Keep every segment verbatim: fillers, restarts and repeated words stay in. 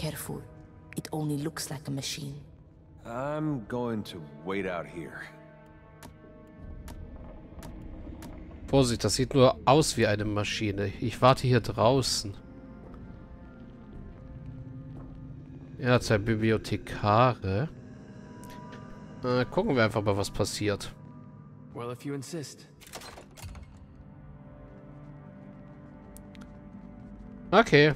careful. It only looks like a machine. I'm going to wait out here. Vorsicht, das sieht nur aus wie eine Maschine. Ich warte hier draußen. Ja, zwei Bibliothekare. Äh, gucken wir einfach mal, was passiert. Well, if you insist. Okay.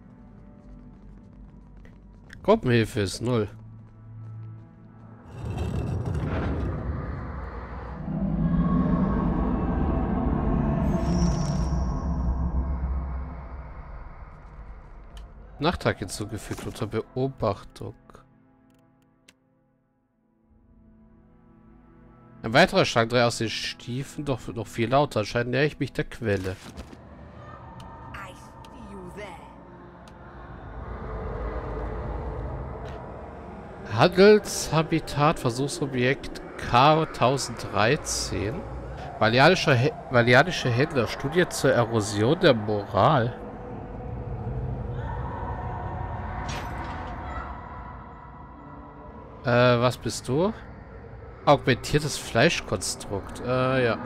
Gruppenhilfe ist null. Nachtrag hinzugefügt unter Beobachtung. Ein weiterer Schrank drei aus den Stiefeln, doch noch viel lauter. Anscheinend nähere ich mich der Quelle. Handelshabitat, Versuchsobjekt K tausenddreizehn. Valianischer Hä Valianische Händler, Studie zur Erosion der Moral. Äh, was bist du? Augmentiertes Fleischkonstrukt. Äh, ja.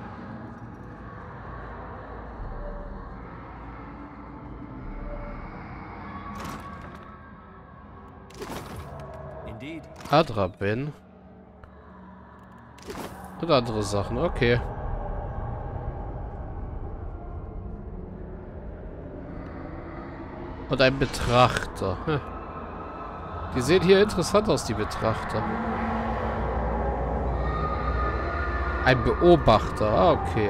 Adraben. Und andere Sachen, okay. Und ein Betrachter. Hm. Die sehen hier interessant aus, die Betrachter. Ein Beobachter, ah, okay.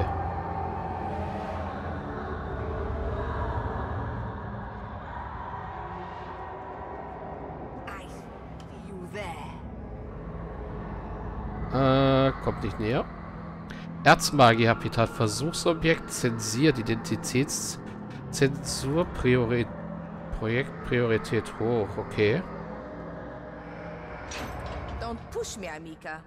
Äh, kommt nicht näher. Erzmagie-Habitat, Versuchsobjekt, zensiert, Identitätszensur, Priori Projekt, Priorität hoch, okay. Don't push me, Amika.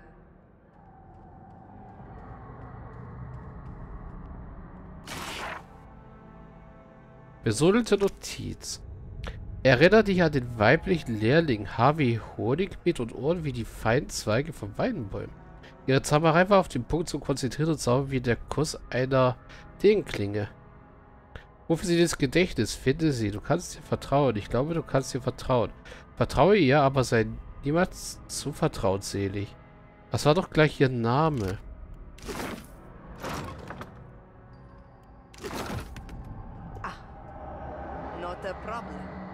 Besodelte Notiz. Erinnere dich an den weiblichen Lehrling Harvey Honig mit und Ohren wie die feinen Zweige von Weidenbäumen. Ihre Zauberei war auf den Punkt so konzentriert und sauber wie der Kuss einer Degenklinge. Rufe sie ins Gedächtnis, finde sie. Du kannst ihr vertrauen. Ich glaube, du kannst ihr vertrauen. Vertraue ihr, aber sei niemals zu vertrauensselig. Was war doch gleich ihr Name? Ah, not a problem.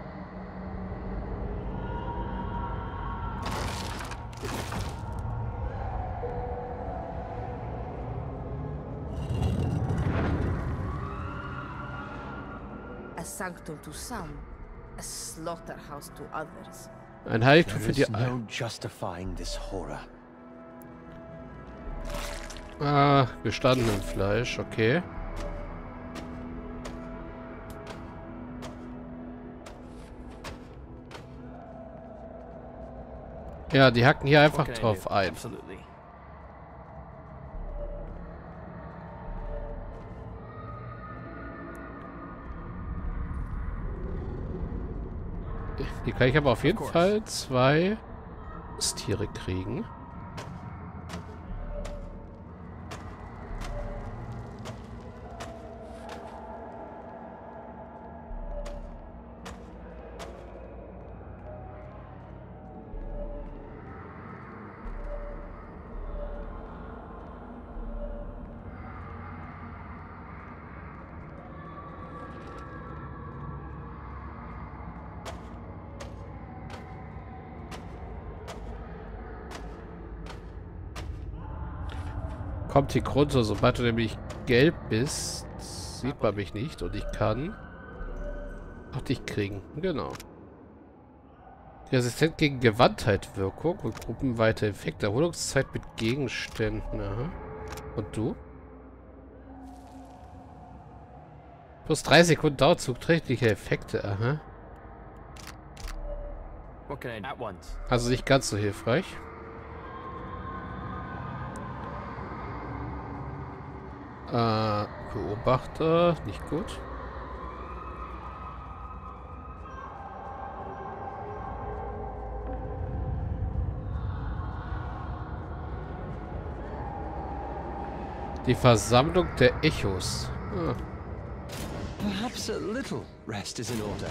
A sanctum to some, a slaughterhouse to others. Ein Heiligtum für die... No justifying this horror. Ah, gestandenen Fleisch, okay. Ja, die hacken hier einfach drauf ein. Hier kann ich aber auf jeden Fall zwei Tiere kriegen. Kommt hier runter, sobald du nämlich gelb bist, sieht man mich nicht und ich kann auch dich kriegen. Genau. Resistent gegen Gewandtheit Wirkung und gruppenweite Effekt. Erholungszeit mit Gegenständen. Aha. Und du? Plus drei Sekunden Dauer zuträgliche Effekte. Aha. Also nicht ganz so hilfreich. Äh, Beobachter, nicht gut. Die Versammlung der Echos. Ah. Perhaps a little rest is in order.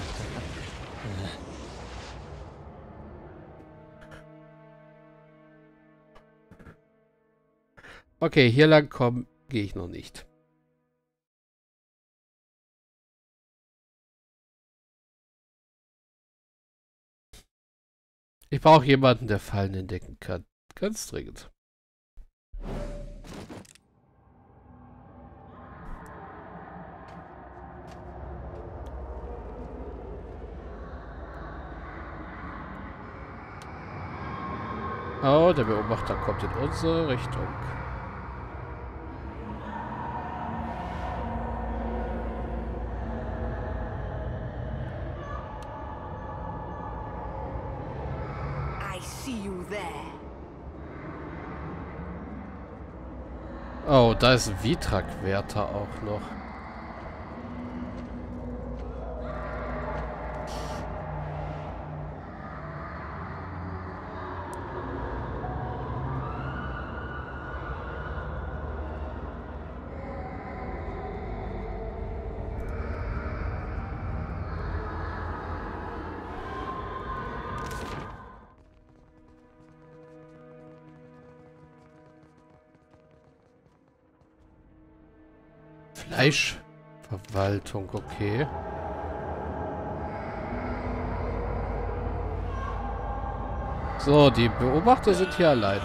Okay, hier lang kommen gehe ich noch nicht. Ich brauche jemanden, der Fallen entdecken kann. Ganz dringend. Oh, der Beobachter kommt in unsere Richtung. I see you there. Oh, da ist ein Vitrak-Wärter auch noch. Fleischverwaltung, okay. So, die Beobachter sind hier alleine.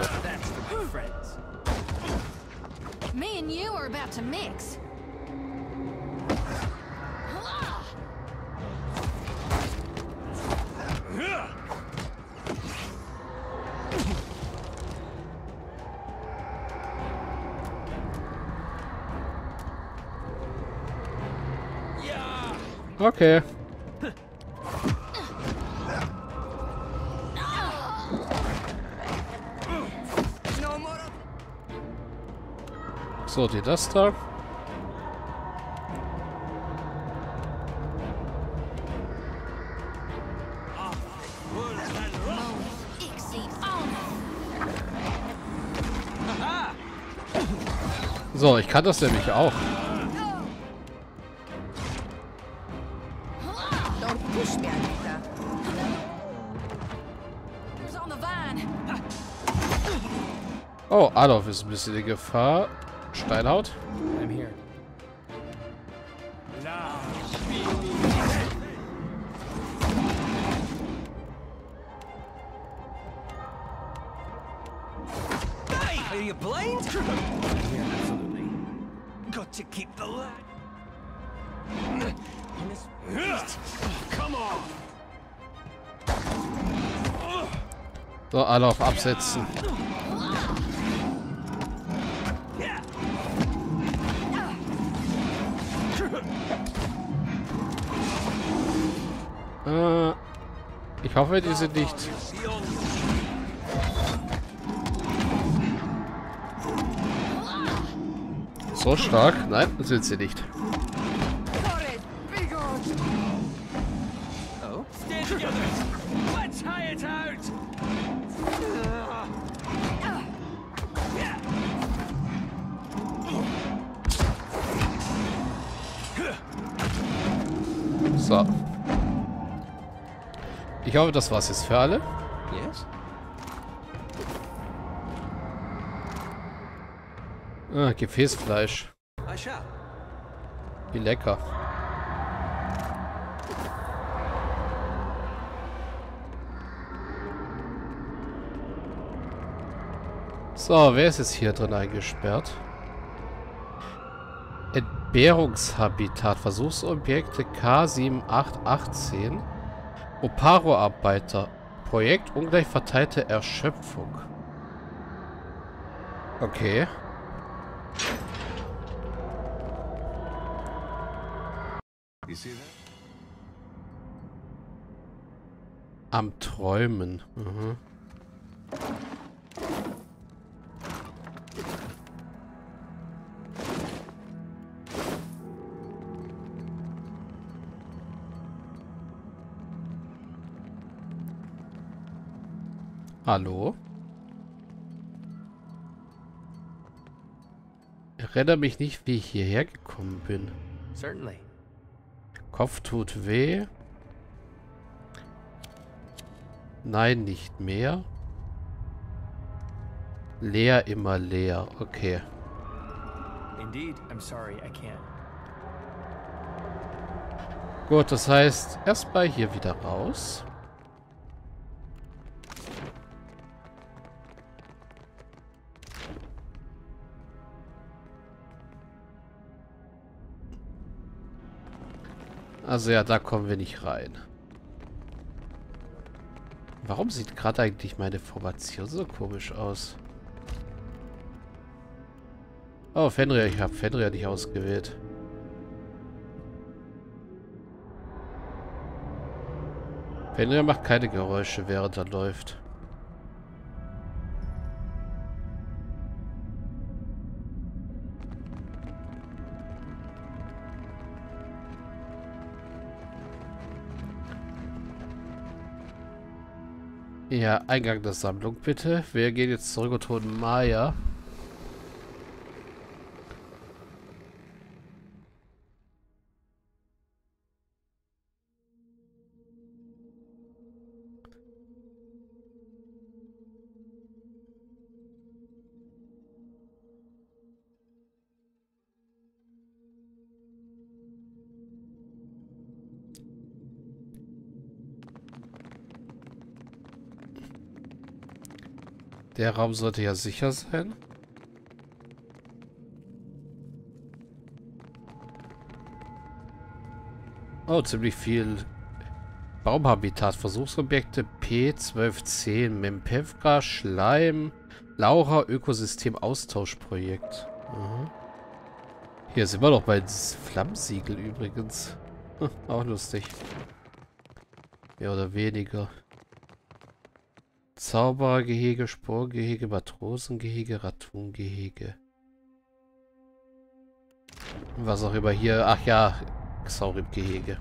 Me and you are about to mix. Okay. So, die das da. So, ich kann das nämlich auch. Don't push me, Anita. Who's on the vine? Oh, Adolf ist ein bisschen in Gefahr. Steinhaut. I'm here. Hey, are you blind? Yeah, absolutely. Got to keep the light. Come on. So, Adolf absetzen. Äh, ich hoffe, die sind nicht... so stark. Nein, sind sie nicht. Oh? Stand together. Let's high it out. So. Ich hoffe, das war's jetzt für alle. Yes? Ah, Gefäßfleisch. I shall. Wie lecker. So, wer ist jetzt hier drin eingesperrt? Entbehrungshabitat. Versuchsobjekte K sieben acht acht zehn. Oparo-Arbeiter. Projekt ungleich verteilte Erschöpfung. Okay. You see that? Am Träumen. Mhm. Hallo? erinnere mich nicht, wie ich hierher gekommen bin. Certainly. Kopf tut weh. Nein, nicht mehr. Leer, immer leer. Okay. Indeed, I'm sorry, I can't. Gut, das heißt, erstmal hier wieder raus. Also ja, da kommen wir nicht rein. Warum sieht gerade eigentlich meine Formation so komisch aus? Oh, Fenrir. Ich habe Fenrir nicht ausgewählt. Fenrir macht keine Geräusche, während er läuft. Ja, Eingang der Sammlung bitte. Wir gehen jetzt zurück und holen Maya. Der Raum sollte ja sicher sein. Oh, ziemlich viel Baumhabitat. Versuchsobjekte P zwölf zehn. Mempevka, Schleim, Laura, Ökosystem Austauschprojekt. Aha. Hier sind wir doch bei Flammsiegel übrigens. Hm, auch lustig. Mehr oder weniger. Zauberergehege, Sporgehege, Matrosengehege, Ratungehege. Was auch immer hier. Ach ja, Xaurib-Gehege.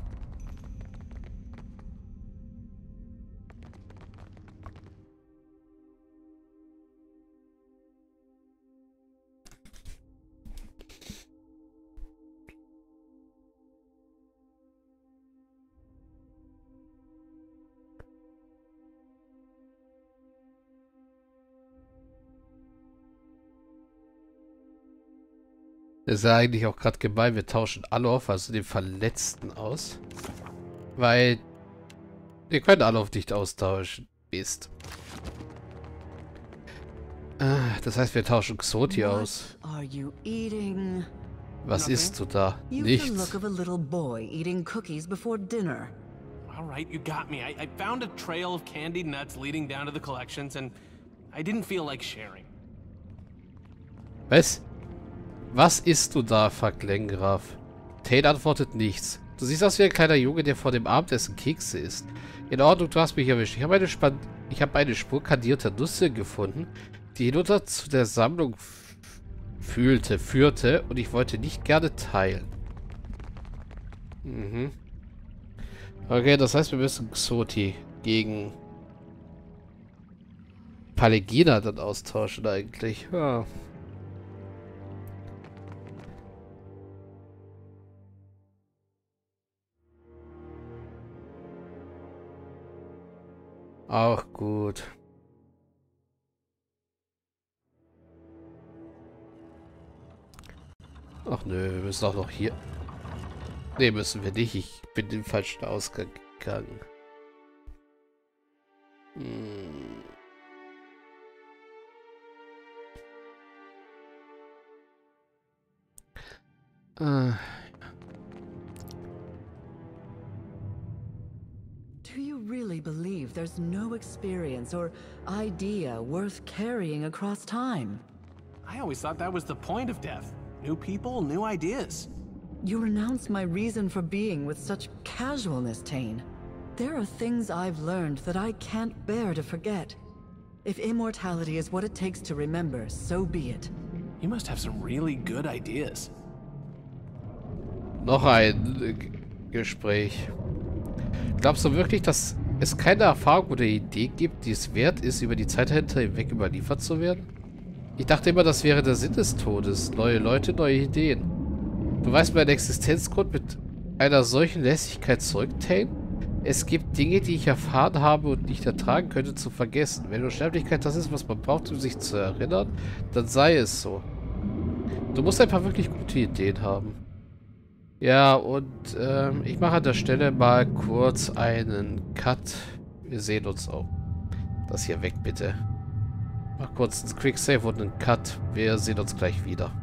Das ist ja eigentlich auch gerade gemein. Wir tauschen Alof, also den Verletzten, aus. Weil wir können Alof nicht austauschen. Mist. Ah, das heißt, wir tauschen Xoti aus. Are you eating? Was isst du da? You've the Nichts. look of a little boy eating cookies before dinner. All right, you got me. I, I found a trail of candied nuts leading down to the collections, and I didn't feel like sharing. Was? Was isst du da? Fragt Lengraf. Tate antwortet nichts. Du siehst aus wie ein kleiner Junge, der vor dem Abendessen Kekse isst. In Ordnung, du hast mich erwischt. Ich habe eine, Span ich habe eine Spur kandierter Nüsse gefunden, die hinunter zu der Sammlung fühlte, führte und ich wollte nicht gerne teilen. Mhm. Okay, das heißt, wir müssen Xoti gegen Palegina dann austauschen eigentlich. Ja. Auch gut. Ach nö, wir müssen auch noch hier... Ne, müssen wir nicht. Ich bin den falschen Ausgang gegangen. Hm. Ah. Do you really believe there's no experience or idea worth carrying across time? I always thought that was the point of death. New people, new ideas. You renounce my reason for being with such casualness, Tane. There are things I've learned that I can't bear to forget. If immortality is what it takes to remember, so be it. You must have some really good ideas. Noch ein äh, Gespräch. Glaubst du wirklich, dass es keine Erfahrung oder Idee gibt, die es wert ist, über die Zeitalter hinweg überliefert zu werden? Ich dachte immer, das wäre der Sinn des Todes. Neue Leute, neue Ideen. Du weißt meinen Existenzgrund mit einer solchen Lässigkeit zurück, Tane? Es gibt Dinge, die ich erfahren habe und nicht ertragen könnte, zu vergessen. Wenn Unsterblichkeit das ist, was man braucht, um sich zu erinnern, dann sei es so. Du musst ein paar wirklich gute Ideen haben. Ja, und ähm, ich mache an der Stelle mal kurz einen Cut. Wir sehen uns auch. Das hier weg, bitte. Mach kurz einen Quick Save und einen Cut. Wir sehen uns gleich wieder.